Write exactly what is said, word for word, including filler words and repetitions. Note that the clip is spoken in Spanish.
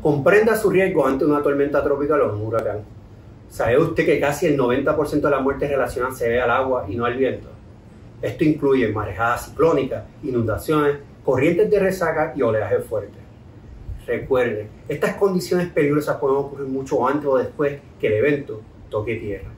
Comprenda su riesgo ante una tormenta tropical o un huracán. ¿Sabe usted que casi el noventa por ciento de las muertes relacionadas se debe al agua y no al viento? Esto incluye marejadas ciclónicas, inundaciones, corrientes de resaca y oleaje fuerte. Recuerde, estas condiciones peligrosas pueden ocurrir mucho antes o después que el evento toque tierra.